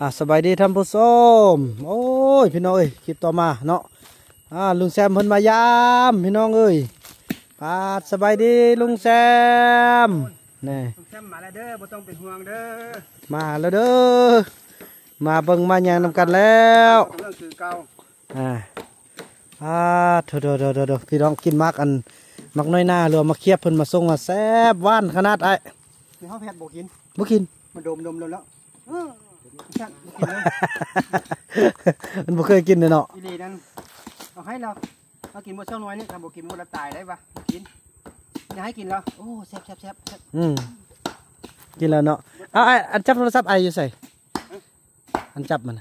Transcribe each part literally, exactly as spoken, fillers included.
อ่ะสบายดีท่านผู้ชมโอ้ยพี่น้องเอ้ยคลิปต่อมาเนาะอ่าลุงแซมเพิ่นมายามพี่น้องเอ้ยปาดสบายดีลุงแซมนี่ลุงแซมมาแล้วเด้อบ่ต้องเป็นห่วงเด้อมาแล้วเด้อมาเบิ่งมาแยงนำกันแล้วเรื่องคือเก่าอ่าอ่าเถอะเถอะเถอะเถอะพี่น้องกินมักอันมักน้อยหน้าเรือมาเคียบเพิ่นมาส่งมาแซ่บหวานขนาดไอ้ในห้องแพทย์บ่กินบ่กินมันดมดมแล้วมันบ่เคยกินเลยเนาะอีหลีนั่นเอาให้เราเรากินบ่เช้าน้อยนี่ถ้าบ่กินบ่ละตายได้ปะกินอย่าให้กินแล้วโอ้แซ่บแซ่บแซ่บอืมกินแล้วเนาะเอาไอ้อันจับโทรศัพท์ไอ้อยู่ใส่อันจับมัน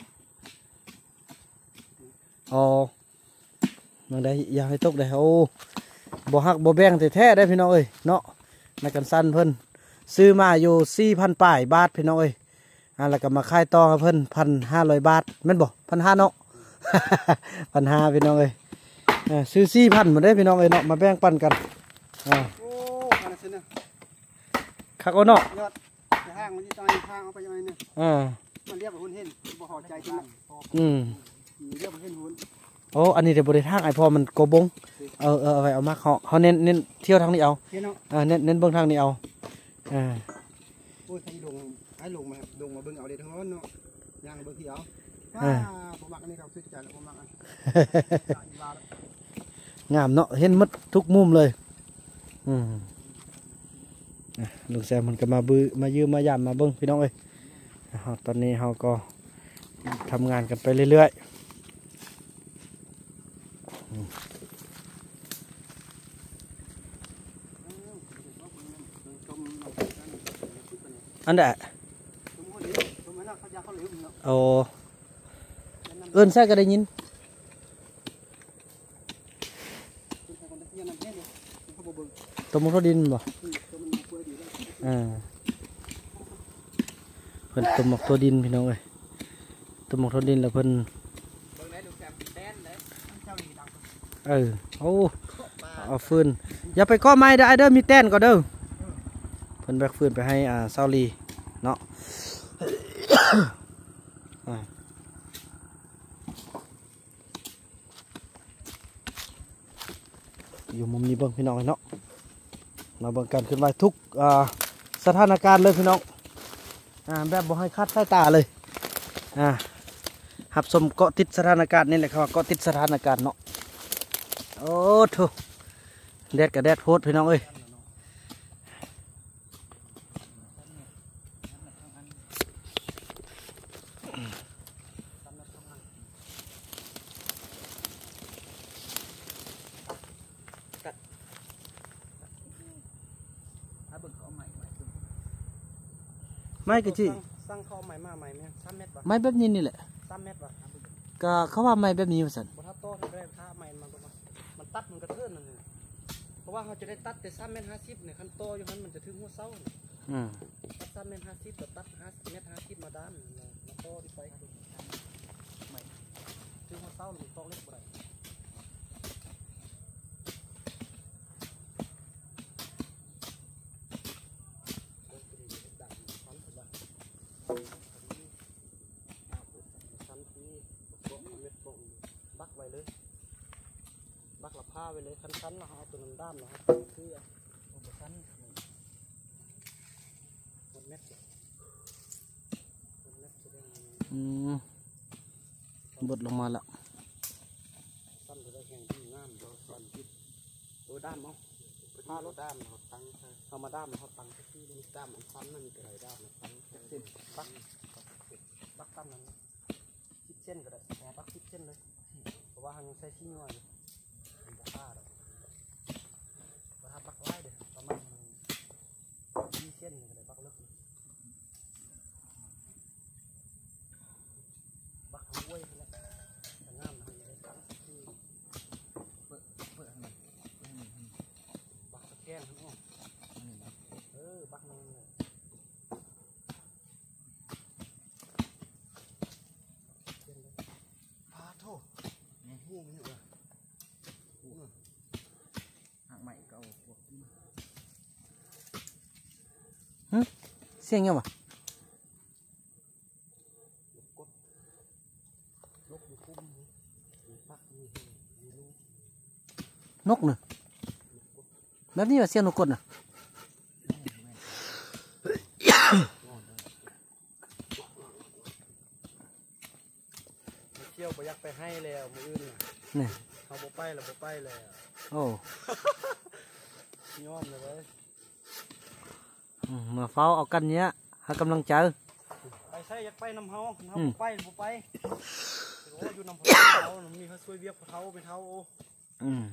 อ๋อมันได้อยากให้ตกได้โอ้บ่ฮักบ่แบ่งแท้ๆได้พี่น้องเอ้ยเนาะในกันสั้นเพิ่นซื้อมาอยู่สี่พันป่ายบาทพี่น้องเอ้ยอ่าแล้วก็มาขายต่อเพิ่นพันห้าร้อยบาทแม่นบ่พันห้าเนาะพันห้าพี่น้องเอ้ยซื้อสี่พันมาได้พี่น้องเอ้ยเนาะมาแบ่งปันกันอ่าโอ้กันซินะคักเอาเนาะยอดห้างมันที่ตอนห้างเอาไปยังไงเนี่ยอ่ามันเรียกว่าหุ่นเห็นบ่พอใจจังอืมเรียกว่าเห็นหุ่นโอ้อันนี้เดี๋ยวบริทางไอพอมันโกบงเออเออเอาไปเอามาเขาเขาเน้นเน้นเที่ยวทางนี้เอาอ่าเน้นเน้นเบื้องทางนี้เอาอ่าโอ้ยใครลงให้ลงมาลงมาเบื้องเอาเดี๋ยวทั้งนั้นเนาะย่างเบื้องที่เอาอ่าผมมักอันนี้ครับซื้อจ่ายแล้วผมมักอันงามเนาะเห็นมัดทุกมุมเลยอืมลุงแซมมันก็มาบื้อมายืมมายามมาเบิ้งพี่น้องเอ้ยตอนนี้เขาก็ทำงานกันไปเรื่อยๆอันเดะโอ้เอิ้นใส่ก็ได้ยินตัวมุกทดินบ่อ่าเพิ่นตัวมุกตัวดินพี่น้องเอ้ยตัวมุกตัวดินแล้วเพิ่นเออโอ้เอาฟืนอย่าไปก้อไม้ได้เด้อมีแต้นก็เด้อเพิ่นแบกฟืนไปให้อ่าซาลีเนาะอยู่มุมนี้เบิ่งพี่น้องเนาะเราเบิ่งกันขึ้นไปทุกอ่าสถานการณ์เลยพี่น้องอ่าแบบบ่ให้คาดสายตาเลยอ่าหับสมเกาะติดสถานการณ์นี่แหละครับเกาะติดสถานการณ์เนาะโอ้ทุแดดกับแดดโพดพี่น้องเอ้ยไม่กะจีสร้างข้อใหม่มาใหม่ไหมสามเมตรป่ะไม่แบบนี้นี่แหละสามเมตรป่ะก็เขาว่าไม่แบบนี้มาสั่นบนท่าโต้ได้ท่าใหม่มันมันตัดมันกระเทือนนั่นเลยเพราะว่าเขาจะได้ตัดแต่สามเมตรห้าสิบเนี่ยคันโตอยู่นั้นมันจะถึงหัวเสาตัดสามเมตรห้าสิบตัดห้าเมตรห้าสิบมาด้านมาโตที่ไปใหม่ถึงหัวเสาหรือโตเล็กบ่ได้บักไว้เลยบักละผ้าไว้เลยคันๆนะฮะตัวนั้นด้ามนะครับคือตัวคันหมดเม็ดหมดเม็ดแสดงอืมบดลงมาละสั้นตัวแข็งที่งามตัวสั้นที่ตัวด้ามเอาผ้ารถด้ามเขาตั้งเอามาด้ามเขาตั้งที่นี่ด้ามมันสั้นนั่นมีอะไรด้ามมันตั้งเส้นบักบักตั้มนั้นสิบเส้นก็ได้แหนบักสิบเส้นเลยเพราะว่าทางใช้ชิ้นน้อยมันจะฆ่าเลยว่าบักไล่เดี๋ยวประมาณยี่เส้นก็ได้บักเล็กบักห้วยนี่แหละแต่งามนะมันได้ตั้งที่เปิดเปิดบักตะแกรงทั้งหมดเออบักนึงเลยพาโทษหูมันอยู่อ่ะหูหักใหม่เก่าพวกเสียงยังวะนกเนอะแบบนี้ว่าเสียงนกกดน่ะเที่ยวไปยักไปให้แล้วมืออื่นเนี่ยเขาบ่ไปแล้วบ่ไปแล้วโอ้ยอมเลยมาเฝ้าเอากันเนี้ยหากำลังใจไปใช่ยักไปน้ำเฮาน้ำบ่ไปบ่ไปโอ้อยู่น้ำเขามีเขาช่วยเวียกเขาไปเท้าโอ้อืม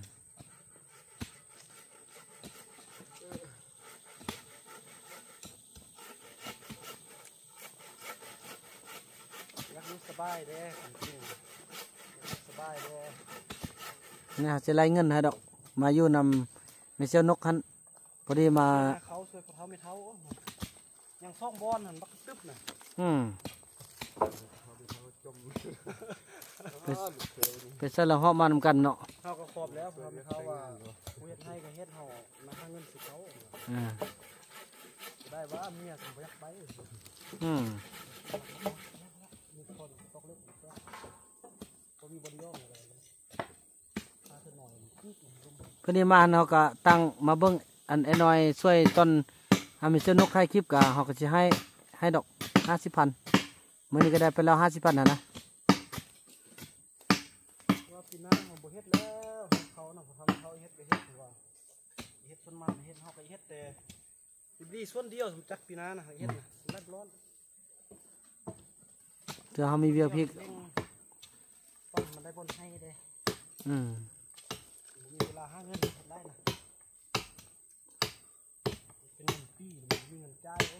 ยักรู้สบายเด้สบายเด้เนี่ยจะไล่เงินให้ดอกมาอยู่นำไม่เชี่ยวนกคันพอดีมาเขาช่วยเท้าไม่เท้ายังซ่องบอลหันบักตึ๊บน่ะอืมไปใส่ละห้อมานำกันเนาะเขาก็ขอบแล้วเขาว่าเฮ็ดให้ก็เฮ็ดเฮามาหาเงินสิเขาได้ว่าเมียสมบัติไปอืมพอดีมาเราก็ตั้งมาเบิ้งอันไอ้น้อยช่วยต้นทำให้เสื้อนกให้คลิปกับเขาก็จะให้ให้ดอกห้าสิบพันเมื่อนี้ก็ได้ไปแล้วห้าสิบพันนะนะว่าปีหน้าเขาบ่เฮ็ดแล้วเขาเนาะเขาทำเขาเฮ็ดก็เฮ็ดถือว่าเฮ็ดส่วนมันเฮ็ดเขาก็เฮ็ดแต่ดีส่วนเดียวสมจักปีหน้านะเฮ็ดนะรัดร้อนเดี๋ยวเขามีเวียพี่ป้อนมันได้บนให้เด้อืมมีเวลาหาเงินได้นะเป็นเงินปีมันมีเงินจ่ายโอ้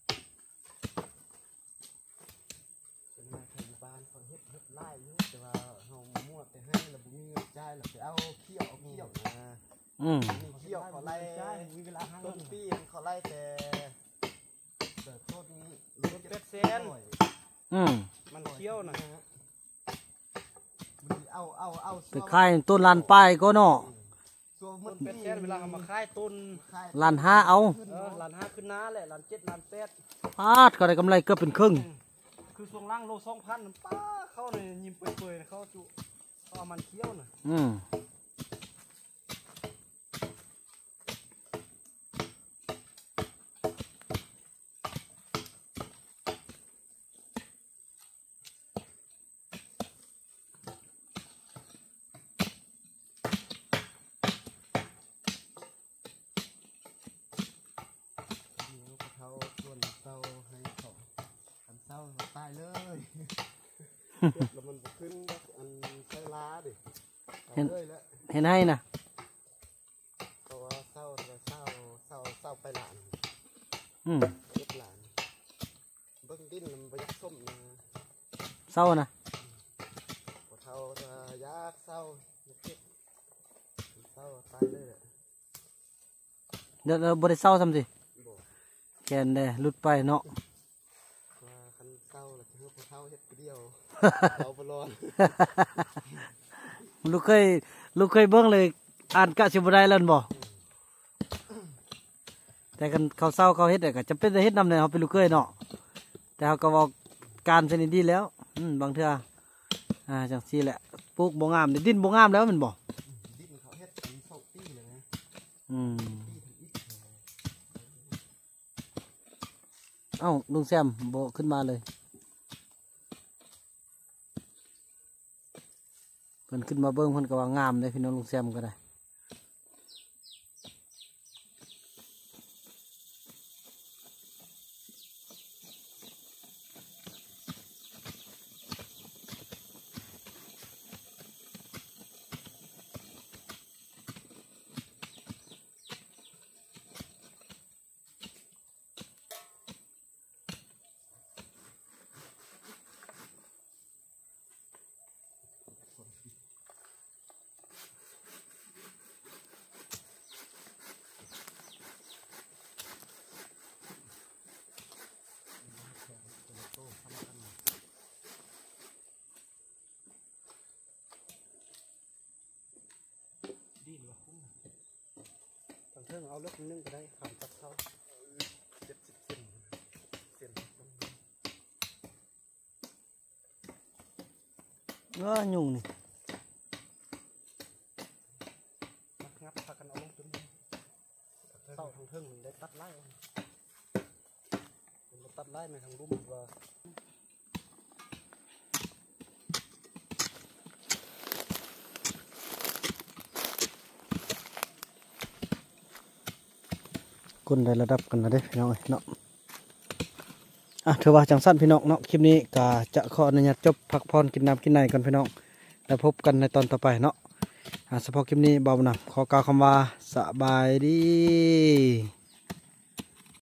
เป็นมาทางบ้านเขาเฮ็ดเฮ็ดไล่อยู่แต่ว่าเฮามั่วแต่ให้แล้วบ่มีเงินจ่ายแล้วไปเอาเขี้ยวเอาเขี้ยวนะอืมเขี้ยวเขาไล่มีเวลาหาเงินปีเขาไล่แต่แต่โทษนี้รถเป็ดเซนอืมมันเขี้ยวนะเอาเอาเอาไปขายต้นลานป้ายก็เนาะมันเป็นแค่เวลาเอามาขายต้นลานห้าเอาลานห้าขึ้นน้าแหละลานเจ็ดลานแปดพาดก็ได้กำไรเกือบเป็นครึ่งคือช่วงล่างโลสองพันป้าเข้าเลยยิ้มเปื่อยๆเขาจุเขาเอามันเคี้ยวน่ะอืมตายเลยแล้วมันขึ้นอันใช้ล้าดิเห็นเห็นให้นะตัวเศร้าตัวเศร้าเศร้าเศร้าไปหลานอืมเล็กหลานเบิ้งดิ้นมันไปยักส้มนะเศร้านะปวดเท้าจะยักเศร้าเศร้าตายเลยเดี๋ยวเราบริเศร้าทำสิแกนเด้หลุดไปเนาะลูกเคยลูกเคยเบิ้งเลยอ่านกะสิบได้แล้วบ่แต่กันเขาเศร้าเขาเฮ็ดแต่ก็จำเป็นจะเฮ็ดนำเนี่ยเขาเป็นลูกเคยเนาะแต่เขาก็บอกการชนิดดีแล้วอืมบางเทื่ออ่าจังซี่แหละปลูกบ่งามดินบ่งามแล้วมันบ่ดินเขาเฮ็ดเป็นสองปีเลยนะอืมเอ้าลุงแซมบ่ขึ้นมาเลยเพิ่นขึ้นมาเบิ้งเพิ่นก็ว่างามเลยพี่น้องลุงแซมก็ได้เพิ่งเอาเลือกนึ่งก็ได้ขามตัดเขาเจ็ดสิบเซนเซนก็ยุ่งนี่เข้าทางเทิงมันได้ตัดไล่มันตัดไล่ในทางลุ่มว่าก้นได้ระดับกันนะเด้พี่น้องเนาะอ่ะถือว่าจังสั้นพี่น้องเนาะคลิปนี้ก็จะขออนุญาตจบพักผ่อนกินน้ำกินในกันพี่น้องแล้วพบกันในตอนต่อไปเนาะเฉพาะคลิปนี้เบาหนักขอกล่าวคำว่าสบายดี